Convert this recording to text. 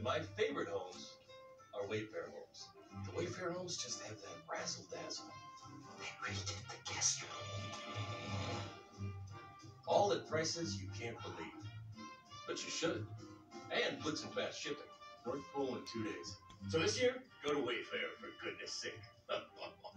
my favorite homes are Wayfair homes. The Wayfair homes just have that razzle-dazzle. They redid the guest room. All at prices you can't believe. But you should. And quick and fast shipping. North Pole in 2 days. So this year, go to Wayfair, for goodness sake.